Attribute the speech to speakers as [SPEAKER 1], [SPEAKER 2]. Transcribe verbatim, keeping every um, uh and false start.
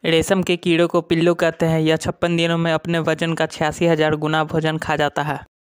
[SPEAKER 1] रेशम के कीड़े को पिल्लू कहते हैं, यह छप्पन दिनों में अपने वजन का छियासी हजार गुना भोजन खा जाता है